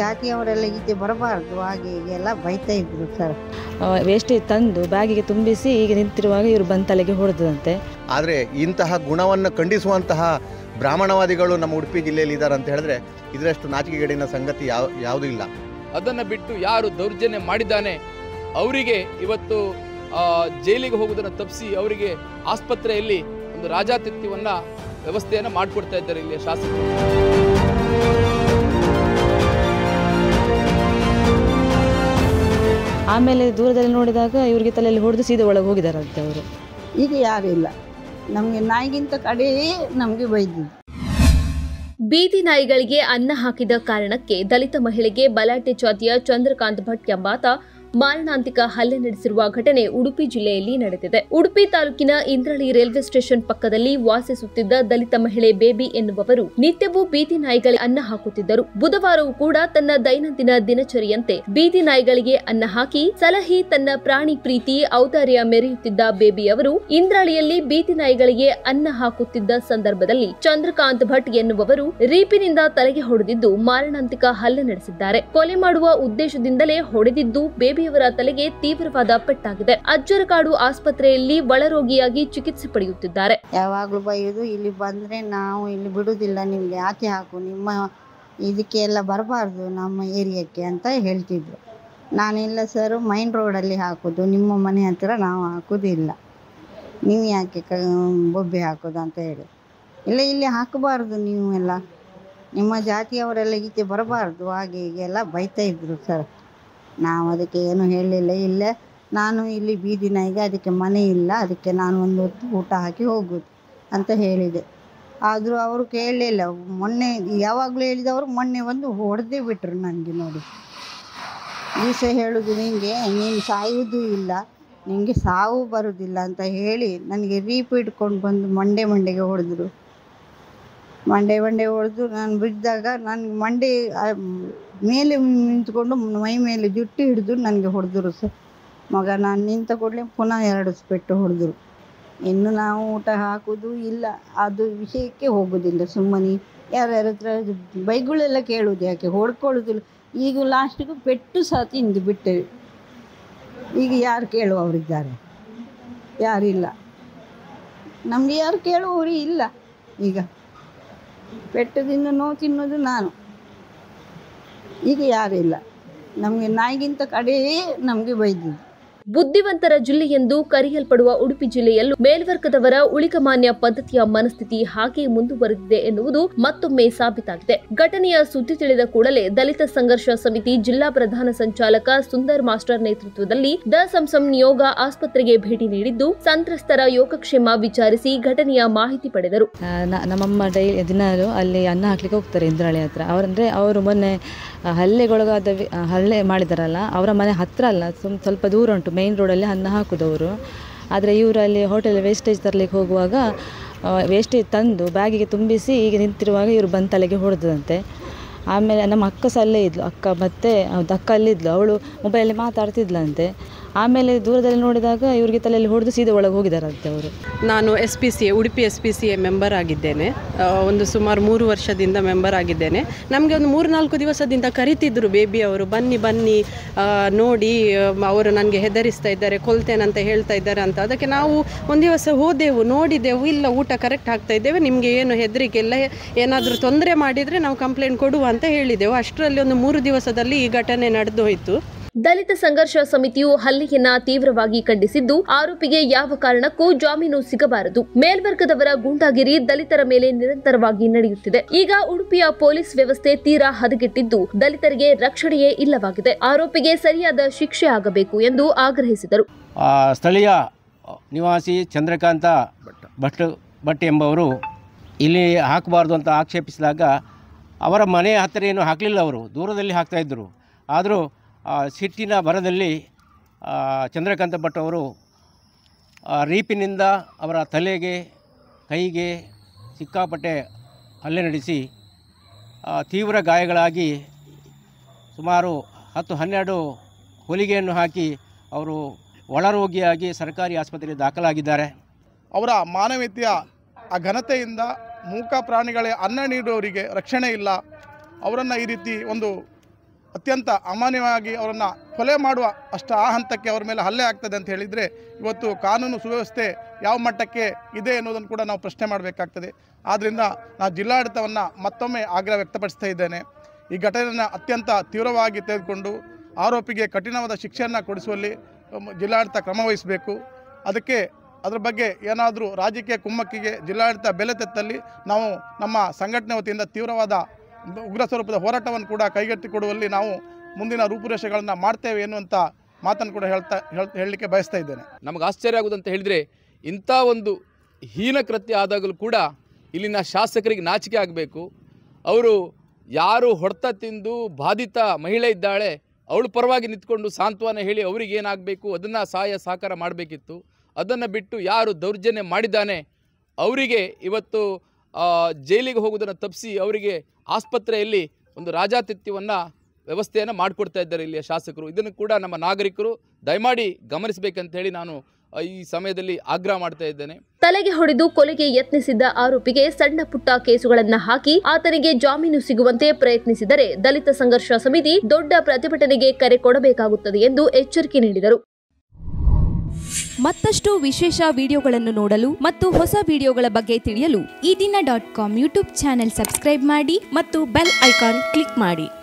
ಜಾತಿಯವರೆಲ್ಲ ಈಚೆ ಬರಬಾರ್ದು ಹಾಗೆ ಹೀಗೆ ಎಲ್ಲ ಬೈತಾ ಇದ್ರು ಸರ್. ವೇಸ್ಟೇಜ್ ತಂದು ಬ್ಯಾಗಿಗೆ ತುಂಬಿಸಿ ಈಗ ನಿಂತಿರುವಾಗ ಇವರು ಬಂದು ತಲೆಗೆ ಹೊಡೆದಂತೆ. ಆದರೆ ಇಂತಹ ಗುಣವನ್ನು ಖಂಡಿಸುವಂತಹ ಬ್ರಾಹ್ಮಣವಾದಿಗಳು ನಮ್ಮ ಉಡುಪಿ ಜಿಲ್ಲೆಯಲ್ಲಿ ಇದ್ದಾರೆ ಅಂತ ಹೇಳಿದ್ರೆ ಇದರಷ್ಟು ನಾಚಿಕೆಗೇಡಿನ ಸಂಗತಿ ಯಾವುದೂ ಇಲ್ಲ. ಅದನ್ನು ಬಿಟ್ಟು ಯಾರು ದೌರ್ಜನ್ಯ ಮಾಡಿದ್ದಾನೆ ಅವರಿಗೆ ಇವತ್ತು ಜೈಲಿಗೆ ಹೋಗುವುದನ್ನು ತಪ್ಪಿಸಿ ಅವರಿಗೆ ಆಸ್ಪತ್ರೆಯಲ್ಲಿ ಒಂದು ರಾಜಾತಿಥ್ಯವನ್ನ ವ್ಯವಸ್ಥೆಯನ್ನು ಮಾಡಿಕೊಡ್ತಾ ಇದ್ದಾರೆ ಇಲ್ಲಿಯ ಶಾಸಕರು. ಆಮೇಲೆ ದೂರದಲ್ಲಿ ನೋಡಿದಾಗ ಇವರಿಗೆ ತಲೆಯಲ್ಲಿ ಹೊಡೆದು ಸೀದಾ ಒಳಗೆ ಹೋಗಿದಾರಂತೆ ಅವರು. ಈಗ ಯಾರು ಇಲ್ಲ, ನಮಗೆ ನಾಯಿಗಿಂತ ಕಡೆಯೇ ನಮಗೆ ಬೈದಿದ್ದು. ಬೀದಿ ನಾಯಿಗಳಿಗೆ ಅನ್ನ ಹಾಕಿದ ಕಾರಣಕ್ಕೆ ದಲಿತ ಮಹಿಳೆಗೆ ಬಲಾಟೆ ಜಾತಿಯ ಚಂದ್ರಕಾಂತ್ ಭಟ್ ಎಂಬಾತ ಮಾರಣಾಂತಿಕ ಹಲ್ಲೆ ನಡೆಸಿರುವ ಘಟನೆ ಉಡುಪಿ ಜಿಲ್ಲೆಯಲ್ಲಿ ನಡೆದಿದೆ. ಉಡುಪಿ ತಾಲೂಕಿನ ಇಂದ್ರಳಿ ರೈಲ್ವೆ ಸ್ಟೇಷನ್ ಪಕ್ಕದಲ್ಲಿ ವಾಸಿಸುತ್ತಿದ್ದ ದಲಿತ ಮಹಿಳೆ ಬೇಬಿ ಎನ್ನುವವರು ನಿತ್ಯವೂ ಬೀದಿ ನಾಯಿಗಳಿಗೆ ಅನ್ನ ಹಾಕುತ್ತಿದ್ದರು. ಬುಧವಾರವೂ ಕೂಡ ತನ್ನ ದೈನಂದಿನ ದಿನಚರಿಯಂತೆ ಬೀದಿ ನಾಯಿಗಳಿಗೆ ಅನ್ನ ಹಾಕಿ ಸಲಹಿ ತನ್ನ ಪ್ರಾಣಿ ಪ್ರೀತಿ ಔದಾರ್ಯ ಮೆರೆಯುತ್ತಿದ್ದ ಬೇಬಿ ಅವರು ಇಂದ್ರಳಿಯಲ್ಲಿ ಬೀದಿ ನಾಯಿಗಳಿಗೆ ಅನ್ನ ಹಾಕುತ್ತಿದ್ದ ಸಂದರ್ಭದಲ್ಲಿ ಚಂದ್ರಕಾಂತ್ ಭಟ್ ಎನ್ನುವವರು ರೀಪಿನಿಂದ ತಲೆಗೆ ಹೊಡೆದಿದ್ದು ಮಾರಣಾಂತಿಕ ಹಲ್ಲೆ ನಡೆಸಿದ್ದಾರೆ. ಕೊಲೆ ಮಾಡುವ ಉದ್ದೇಶದಿಂದಲೇ ಹೊಡೆದಿದ್ದು ಬೇಬಿಯವರ ತಲೆಗೆ ತೀವ್ರವಾದ ಪೆಟ್ಟಾಗಿದೆ. ಅಜ್ಜರಕಾಡು ಆಸ್ಪತ್ರೆಯಲ್ಲಿ ಒಳರೋಗಿಯಾಗಿ ಚಿಕಿತ್ಸೆ ಪಡೆಯುತ್ತಿದ್ದಾರೆ. ಯಾವಾಗ್ಲೂ ಬೈಯುವುದು, ಇಲ್ಲಿ ಬಂದ್ರೆ ನಾವು ಇಲ್ಲಿ ಬಿಡುದಿಲ್ಲ, ನಿಮ್ಗೆ ಆಚೆ ಹಾಕು, ನಿಮ್ಮ ಇದಕ್ಕೆ ಎಲ್ಲ ಬರಬಾರ್ದು ನಮ್ಮ ಏರಿಯಾಕ್ಕೆ ಅಂತ ಹೇಳ್ತಿದ್ರು. ನಾನಿಲ್ಲ ಸರ್, ಮೈನ್ ರೋಡಲ್ಲಿ ಹಾಕೋದು, ನಿಮ್ಮ ಮನೆ ಹತ್ತಿರ ನಾವು ಹಾಕೋದಿಲ್ಲ, ನೀವು ಯಾಕೆ ಬೊಬ್ಬೆ ಹಾಕೋದು ಅಂತ ಹೇಳಿ. ಇಲ್ಲ ಇಲ್ಲಿ ಹಾಕಬಾರ್ದು, ನೀವು ಎಲ್ಲ ನಿಮ್ಮ ಜಾತಿಯವರೆಲ್ಲ ಈಚೆ ಬರಬಾರ್ದು ಹಾಗೆ ಹೀಗೆ ಎಲ್ಲ ಬೈತಾ ಇದ್ರು ಸರ್. ನಾವು ಅದಕ್ಕೆ ಏನು ಹೇಳಲಿಲ್ಲ. ಇಲ್ಲ ನಾನು ಇಲ್ಲಿ ಬೀದಿ ನಾಯಿಗೆ ಅದಕ್ಕೆ ಮನೆ ಇಲ್ಲ, ಅದಕ್ಕೆ ನಾನು ಒಂದು ಹೊತ್ತು ಊಟ ಹಾಕಿ ಹೋಗೋದು ಅಂತ ಹೇಳಿದೆ. ಆದರೂ ಅವರು ಕೇಳಲಿಲ್ಲ. ಮೊನ್ನೆ ಯಾವಾಗಲೂ ಹೇಳಿದವರು ಮೊನ್ನೆ ಒಂದು ಹೊಡೆದೇ ಬಿಟ್ಟರು ನನಗೆ. ನೋಡಿ ದಿವಸ ಹೇಳೋದು, ನಿನಗೆ ನೀನು ಸಾಯುವುದೂ ಇಲ್ಲ, ನಿನಗೆ ಸಾವು ಬರೋದಿಲ್ಲ ಅಂತ ಹೇಳಿ ನನಗೆ ರೀಪ್ ಇಟ್ಕೊಂಡು ಬಂದು ಮಂಡೆಗೆ ಹೊಡೆದ್ರು. ಮಂಡೆ ಹೊಡೆದು ನಾನು ಬಿದ್ದಾಗ ನನಗೆ ಮಂಡೆ ಮೇಲೆ ನಿಂತ್ಕೊಂಡು ಮೈ ಮೇಲೆ ಜುಟ್ಟು ಹಿಡಿದು ನನಗೆ ಹೊಡೆದ್ರು ಸರ್. ಮಗ ನಾನು ನಿಂತ ಕೂಡಲೇ ಪುನಃ 2 ಪೆಟ್ಟು ಹೊಡೆದ್ರು. ಇನ್ನು ನಾವು ಊಟ ಹಾಕೋದು ಇಲ್ಲ, ಅದು ವಿಷಯಕ್ಕೆ ಹೋಗೋದಿಲ್ಲ. ಸುಮ್ಮನೆ ಯಾರ್ಯಾರ ಹತ್ರ ಬೈಗಳೆಲ್ಲ ಕೇಳೋದು ಯಾಕೆ, ಹೊಡ್ಕೊಳ್ಳೋದಿಲ್ಲ. ಈಗ ಲಾಸ್ಟಿಗೂ ಪೆಟ್ಟು ಸಹ ತಿಂದು ಬಿಟ್ಟೇವೆ. ಈಗ ಯಾರು ಕೇಳುವವರಿದ್ದಾರೆ? ಯಾರಿಲ್ಲ, ನಮಗೆ ಯಾರು ಕೇಳುವವರು ಇಲ್ಲ. ಈಗ ಪೆಟ್ಟು ತಿಂದು ನೋವು ತಿನ್ನೋದು ನಾನು. ಈಗ ಯಾರಿಲ್ಲ, ನಮಗೆ ನಾಯಿಗಿಂತ ಕಡೆಯೇ ನಮಗೆ ಬೈದಿದ್ದು. ಬುದ್ಧಿವಂತರ ಜಿಲ್ಲೆ ಎಂದು ಕರೆಯಲ್ಪಡುವ ಉಡುಪಿ ಜಿಲ್ಲೆಯಲ್ಲೂ ಮೇಲ್ವರ್ಗದವರ ಉಳಿಕಮಾನ್ಯ ಪದ್ಧತಿಯ ಮನಸ್ಥಿತಿ ಹಾಗೆ ಮುಂದುವರೆದಿದೆ ಎನ್ನುವುದು ಮತ್ತೊಮ್ಮೆ ಸಾಬೀತಾಗಿದೆ. ಘಟನೆಯ ಸುದ್ದಿ ತಿಳಿದ ಕೂಡಲೇ ದಲಿತ ಸಂಘರ್ಷ ಸಮಿತಿ ಜಿಲ್ಲಾ ಪ್ರಧಾನ ಸಂಚಾಲಕ ಸುಂದರ್ ಮಾಸ್ಟರ್ ನೇತೃತ್ವದಲ್ಲಿ ದ ಸಂಸಂ ನಿಯೋಗ ಆಸ್ಪತ್ರೆಗೆ ಭೇಟಿ ನೀಡಿದ್ದು ಸಂತ್ರಸ್ತರ ಯೋಗಕ್ಷೇಮ ವಿಚಾರಿಸಿ ಘಟನೆಯ ಮಾಹಿತಿ ಪಡೆದರು. ನಮ್ಮಮ್ಮ ದಿನಾಲು ಅಲ್ಲಿ ಅನ್ನ ಹಾಕ್ಲಿಕ್ಕೆ ಹೋಗ್ತಾರೆ ಇಂದ್ರಾಳಿ ಹತ್ರ. ಅವರು ಮೊನ್ನೆ ಹಲ್ಲೆ ಮಾಡಿದಾರಲ್ಲ, ಅವರ ಮನೆ ಹತ್ರ ಅಲ್ಲ, ಸ್ವಲ್ಪ ದೂರ ಉಂಟು, ಮೈನ್ ರೋಡಲ್ಲಿ ಅನ್ನ ಹಾಕೋದವರು. ಆದರೆ ಇವರು ಅಲ್ಲಿ ಹೋಟೆಲ್ ವೇಸ್ಟೇಜ್ ತರಲಿಕ್ಕೆ ಹೋಗುವಾಗ ವೇಸ್ಟೇಜ್ ತಂದು ಬ್ಯಾಗಿಗೆ ತುಂಬಿಸಿ ಈಗ ನಿಂತಿರುವಾಗ ಇವರು ಬಂದು ತಲೆಗೆ ಹೊಡೆದಂತೆ. ಆಮೇಲೆ ನಮ್ಮ ಅಕ್ಕ ಸಹ ಅಲ್ಲೇ ಇದ್ಲು, ಅಕ್ಕ ಅಲ್ಲಿದ್ಲು, ಅವಳು ಮೊಬೈಲಲ್ಲಿ ಮಾತಾಡ್ತಿದ್ಲಂತೆ. ಆಮೇಲೆ ದೂರದಲ್ಲಿ ನೋಡಿದಾಗ ಇವರಿಗೆ ತಲೆಯಲ್ಲಿ ಹೊಡೆದು ಸೀದಾ ಒಳಗೆ ಹೋಗಿದಾರಂತೆ ಅವರು. ನಾನು ಉಡುಪಿ SPCA ಮೆಂಬರ್ ಆಗಿದ್ದೇನೆ. ಒಂದು ಸುಮಾರು 3 ವರ್ಷದಿಂದ ಮೆಂಬರ್ ಆಗಿದ್ದೇನೆ. ನಮಗೆ ಒಂದು 3-4 ದಿವಸದಿಂದ ಕರಿತಿದ್ರು ಬೇಬಿ ಅವರು, ಬನ್ನಿ ನೋಡಿ, ಅವರು ನನಗೆ ಹೆದರಿಸ್ತಾ ಇದ್ದಾರೆ, ಕೊಲ್ತೇನಂತ ಹೇಳ್ತಾ ಇದ್ದಾರೆ ಅಂತ. ಅದಕ್ಕೆ ನಾವು ಒಂದು ದಿವಸ ಹೋದೆವು, ನೋಡಿದೆವು, ಇಲ್ಲ ಊಟ ಕರೆಕ್ಟ್ ಹಾಕ್ತಾ ಇದ್ದೇವೆ, ನಿಮಗೆ ಏನು ಹೆದರಿಕೆ ಇಲ್ಲ, ಏನಾದರೂ ತೊಂದರೆ ಮಾಡಿದರೆ ನಾವು ಕಂಪ್ಲೇಂಟ್ ಕೊಡುವ ಅಂತ ಹೇಳಿದೆವು. ಅಷ್ಟರಲ್ಲಿ ಒಂದು 3 ದಿವಸದಲ್ಲಿ ಈ ಘಟನೆ ನಡೆದು ಹೋಯಿತು. ದಲಿತ ಸಂಘರ್ಷ ಸಮಿತಿಯು ಹಲ್ಲೆಯನ್ನ ತೀವ್ರವಾಗಿ ಖಂಡಿಸಿದ್ದು ಆರೋಪಿಗೆ ಯಾವ ಕಾರಣಕ್ಕೂ ಜಾಮೀನು ಸಿಗಬಾರದು. ಮೇಲ್ವರ್ಗದವರ ಗೂಂಡಾಗಿರಿ ದಲಿತರ ಮೇಲೆ ನಿರಂತರವಾಗಿ ನಡೆಯುತ್ತಿದೆ. ಈಗ ಉಡುಪಿಯ ಪೊಲೀಸ್ ವ್ಯವಸ್ಥೆ ತೀರಾ ಹದಗೆಟ್ಟಿದ್ದು ದಲಿತರಿಗೆ ರಕ್ಷಣೆಯೇ ಇಲ್ಲವಾಗಿದೆ. ಆರೋಪಿಗೆ ಸರಿಯಾದ ಶಿಕ್ಷೆ ಆಗಬೇಕು ಎಂದು ಆಗ್ರಹಿಸಿದರು. ಸ್ಥಳೀಯ ನಿವಾಸಿ ಚಂದ್ರಕಾಂತ ಭಟ್ ಎಂಬವರು ಇಲ್ಲಿ ಹಾಕಬಾರ್ದು ಅಂತ ಆಕ್ಷೇಪಿಸಿದಾಗ ಅವರ ಮನೆ ಹತ್ತಿರ ಏನು ಹಾಕಲಿಲ್ಲ, ಅವರು ದೂರದಲ್ಲಿ ಹಾಕ್ತಾಯಿದ್ದರು. ಆದರೂ ಸಿಟ್ಟಿನ ಭರದಲ್ಲಿ ಚಂದ್ರಕಾಂತ ಭಟ್ ಅವರು ರೀಪಿನಿಂದ ಅವರ ತಲೆಗೆ ಕೈಗೆ ಸಿಕ್ಕಾಪಟ್ಟೆ ಹಲ್ಲೆ ನಡೆಸಿ ತೀವ್ರ ಗಾಯಗಳಾಗಿ ಸುಮಾರು 10-12 ಹೊಲಿಗೆಯನ್ನು ಹಾಕಿ ಅವರು ಒಳರೋಗಿಯಾಗಿ ಸರ್ಕಾರಿ ಆಸ್ಪತ್ರೆಗೆ ದಾಖಲಾಗಿದ್ದಾರೆ. ಅವರ ಮಾನವೀಯತೆಯ ಆ ಘನತೆಯಿಂದ ಮೂಕ ಪ್ರಾಣಿಗಳೇ ಅನ್ನ ನೀಡುವವರಿಗೆ ರಕ್ಷಣೆ ಇಲ್ಲ. ಅವರನ್ನು ಈ ರೀತಿ ಒಂದು ಅತ್ಯಂತ ಅಮಾನ್ಯವಾಗಿ ಅವರನ್ನು ಕೊಲೆ ಮಾಡುವ ಆ ಹಂತಕ್ಕೆ ಅವ್ರ ಮೇಲೆ ಹಲ್ಲೆ ಆಗ್ತದೆ ಅಂತ ಹೇಳಿದರೆ ಇವತ್ತು ಕಾನೂನು ಸುವ್ಯವಸ್ಥೆ ಯಾವ ಮಟ್ಟಕ್ಕೆ ಇದೆ ಎನ್ನುವುದನ್ನು ಕೂಡ ನಾವು ಪ್ರಶ್ನೆ ಮಾಡಬೇಕಾಗ್ತದೆ. ಆದ್ದರಿಂದ ನಾನು ಜಿಲ್ಲಾಡಳಿತವನ್ನು ಮತ್ತೊಮ್ಮೆ ಆಗ್ರಹ ವ್ಯಕ್ತಪಡಿಸ್ತಾ ಇದ್ದೇನೆ. ಈ ಘಟನೆಯನ್ನು ಅತ್ಯಂತ ತೀವ್ರವಾಗಿ ತೆಗೆದುಕೊಂಡು ಆರೋಪಿಗೆ ಕಠಿಣವಾದ ಶಿಕ್ಷೆಯನ್ನು ಕೊಡಿಸುವಲ್ಲಿ ಜಿಲ್ಲಾಡಳಿತ ಕ್ರಮ ವಹಿಸಬೇಕು. ಅದರ ಬಗ್ಗೆ ಏನಾದರೂ ರಾಜಕೀಯ ಕುಮ್ಮಕ್ಕಿಗೆ ಜಿಲ್ಲಾಡಳಿತ ಬೆಲೆ ತೆತ್ತಲ್ಲಿ ನಾವು ನಮ್ಮ ಸಂಘಟನೆ ವತಿಯಿಂದ ತೀವ್ರವಾದ ಉಗ್ರ ಸ್ವರೂಪದ ಹೋರಾಟವನ್ನು ಕೂಡ ಕೈಗೆತ್ತಿಕೊಡುವಲ್ಲಿ ನಾವು ಮುಂದಿನ ರೂಪುರೇಷೆಗಳನ್ನು ಮಾಡ್ತೇವೆ ಎನ್ನುವಂಥ ಮಾತನ್ನು ಕೂಡ ಹೇಳಲಿಕ್ಕೆ ಬಯಸ್ತಾ ಇದ್ದೇನೆ. ನಮಗೆ ಆಶ್ಚರ್ಯ ಆಗುವುದಂತ ಹೇಳಿದರೆ ಇಂಥ ಒಂದು ಹೀನ ಕೃತ್ಯ ಆದಾಗಲೂ ಕೂಡ ಇಲ್ಲಿನ ಶಾಸಕರಿಗೆ ನಾಚಿಕೆ ಆಗಬೇಕು. ಅವರು ಯಾರು ಹೊಡೆತ ತಿಂದು ಬಾಧಿತ ಮಹಿಳೆ ಇದ್ದಾಳೆ ಅವಳು ಪರವಾಗಿ ನಿಂತ್ಕೊಂಡು ಸಾಂತ್ವನ ಹೇಳಿ ಅವರಿಗೆ ಏನಾಗಬೇಕು ಅದನ್ನು ಸಹಾಯ ಸಹಕಾರ ಮಾಡಬೇಕಿತ್ತು. ಅದನ್ನು ಬಿಟ್ಟು ಯಾರು ದೌರ್ಜನ್ಯ ಮಾಡಿದ್ದಾನೆ ಅವರಿಗೆ ಇವತ್ತು ಜೈಲಿಗೆ ಹೋಗೋದನ್ನು ತಪ್ಪಿಸಿ ಅವರಿಗೆ ಆಸ್ಪತ್ರೆಯಲ್ಲಿ ಒಂದು ರಾಜಾತಿಥ್ಯವನ್ನು ವ್ಯವಸ್ಥೆಯನ್ನು ಮಾಡಿಕೊಡ್ತಾ ಇದ್ದಾರೆ ಇಲ್ಲಿಯ ಶಾಸಕರು. ಇದನ್ನು ಕೂಡ ನಮ್ಮ ನಾಗರಿಕರು ದಯಮಾಡಿ ಗಮನಿಸಬೇಕಂತ ಹೇಳಿ ನಾನು ಈ ಸಮಯದಲ್ಲಿ ಆಗ್ರಹ ಮಾಡ್ತಾ ಇದ್ದೇನೆ. ತಲೆಗೆ ಹೊಡೆದು ಕೊಲೆಗೆ ಯತ್ನಿಸಿದ್ದ ಆರೋಪಿಗೆ ಸಣ್ಣ ಪುಟ್ಟ ಕೇಸುಗಳನ್ನು ಹಾಕಿ ಆತನಿಗೆ ಜಾಮೀನು ಸಿಗುವಂತೆ ಪ್ರಯತ್ನಿಸಿದರೆ ದಲಿತ ಸಂಘರ್ಷ ಸಮಿತಿ ದೊಡ್ಡ ಪ್ರತಿಭಟನೆಗೆ ಕರೆ ಕೊಡಬೇಕಾಗುತ್ತದೆ ಎಂದು ಎಚ್ಚರಿಕೆ ನೀಡಿದರು. ಮತ್ತಷ್ಟು ವಿಶೇಷ ವಿಡಿಯೋಗಳನ್ನು ನೋಡಲು ಮತ್ತು ಹೊಸ ವಿಡಿಯೋಗಳ ಬಗ್ಗೆ ತಿಳಿಯಲು ಈ ದಿನ .com ಯೂಟ್ಯೂಬ್ ಚಾನೆಲ್ ಸಬ್ಸ್ಕ್ರೈಬ್ ಮಾಡಿ ಮತ್ತು ಬೆಲ್ ಐಕಾನ್ ಕ್ಲಿಕ್ ಮಾಡಿ.